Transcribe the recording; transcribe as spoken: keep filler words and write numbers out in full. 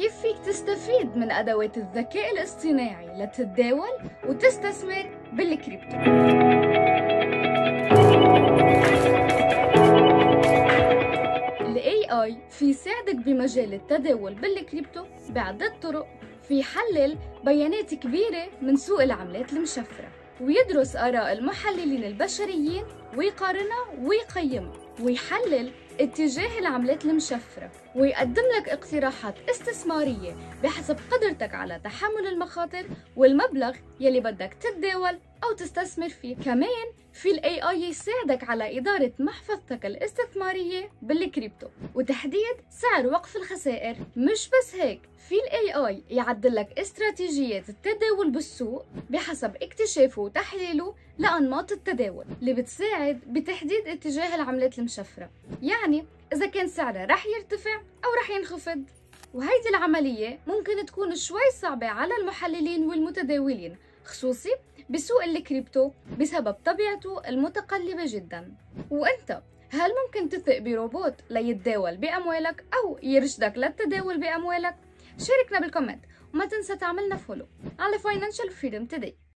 كيف فيك تستفيد من أدوات الذكاء الاصطناعي لتتداول وتستثمر بالكريبتو؟ ال إيه آي في يساعدك بمجال التداول بالكريبتو بعدة طرق. في يحلل بيانات كبيرة من سوق العملات المشفرة، ويدرس آراء المحللين البشريين ويقارنها ويقيمها، ويحلل اتجاه العملات المشفرة، ويقدم لك اقتراحات استثمارية بحسب قدرتك على تحمل المخاطر والمبلغ يلي بدك تتداول أو تستثمر فيه. كمان في ال إيه آي يساعدك على إدارة محفظتك الاستثمارية بالكريبتو وتحديد سعر وقف الخسائر. مش بس هيك، في ال إيه آي يعدل لك استراتيجيات التداول بالسوق بحسب اكتشافه وتحليله لأنماط التداول اللي بتساعد بتحديد اتجاه العملات المشفرة، يعني إذا كان سعرها رح يرتفع أو رح ينخفض. وهيدي العملية ممكن تكون شوي صعبة على المحللين والمتداولين، خصوصي بسوق الكريبتو بسبب طبيعته المتقلبة جدا. وانت هل ممكن تثق بروبوت ليتداول بأموالك أو يرشدك للتداول بأموالك؟ شاركنا بالكومنت وما تنسى تعملنا فولو على Financial Freedom Today.